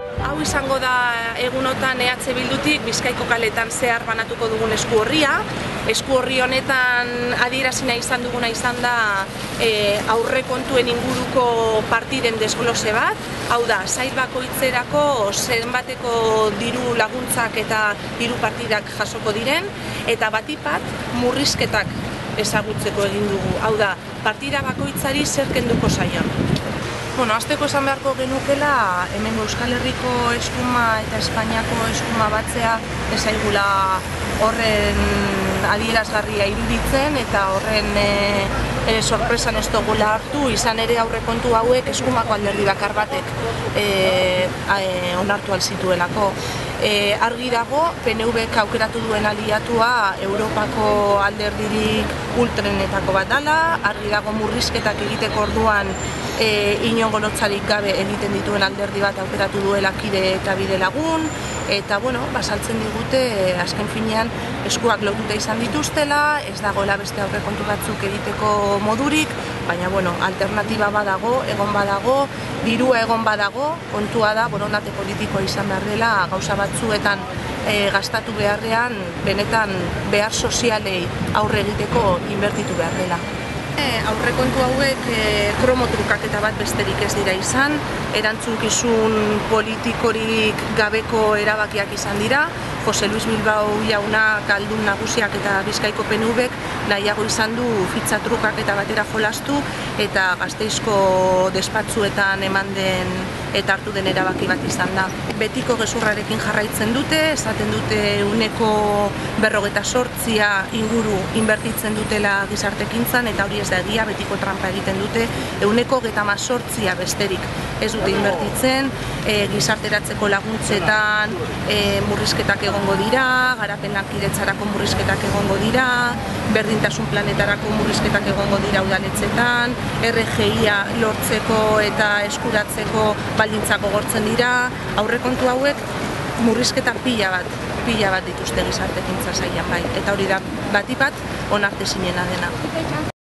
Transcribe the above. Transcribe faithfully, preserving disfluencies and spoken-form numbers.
Hau izango da egunotan E H Bildutik Bizkaiko kaletan zehar banatuko dugun esku horria. Esku horri honetan adierazi nahi izan duguna izan da e, aurrekontuen inguruko partiden desglose bat. Hau da, sail bakoitzerako zenbateko diru laguntzak eta diru partidak jasoko diren, eta batipat murrizketak ezagutzeko egin dugu. Hau da, partida bakoitzari zer kenduko zaion. Bueno, hasteko esan beharko genukela, hemen Euskal Herriko eskuma eta Espainiako eskuma batzea ez zaigula horren adierazgarria iruditzen eta horren e, e, sorpresan ez dugula hartu, izan ere aurrekontu hauek eskumako alderdi bakar batek e, e, onartu alzituelako. E, argi dago, P N Vk aukeratu duen aliatua Europako alderdirik ultrenetako bat dela, argi dago murrizketak egiteko orduan e, inongo lotzarik gabe egiten dituen alderdi bat aukeratu duela Kide eta Bide Lagun, eta bueno, basaltzen digute e, azken finean eskuak lotuta izan dituztela, ez dagoela beste aurrekontu batzuk egiteko modurik, baina bueno, alternatiba badago, egon badago, dirua egon badago, kontua da borondate politikoa izan behar dela gauza batzuetan e, gastatu beharrean, benetan behar sozialei aurre egiteko inbertitu behar dela. E, aurrekontu hauek e, kromotrukaketa bat besterik ez dira izan, erantzunkizun politikorik gabeko erabakiak izan dira. Jose Luis Bilbao jaunak aldun nagusiak eta Bizkaiko P N Vk nahiago izan du fitzatrukaketa batera jolastu eta Gasteizko despatzuetan eman den eta hartu den erabaki bat izan da. Betiko gezurrarekin jarraitzen dute, esaten dute ehuneko berrogeita zortzia inguru inbertitzen dutela gizartekintzan, eta hori ez da egia, betiko trampa egiten dute, ehuneko hogeita hamazortzia besterik ez dute inbertitzen, e, gizarteratzeko laguntzetan e, murrizketak egongo dira, garapen lankidetzarako murrizketak egongo dira, berdintasun planetarako murrizketak egongo dira udaletxetan, R G I-a lortzeko eta eskuratzeko baldintzak gogortzen dira, aurrekontu hauek murrizketa pila bat, pila bat dituzte gizartekintza sailan bai, eta hori da batipat onartezinena dena.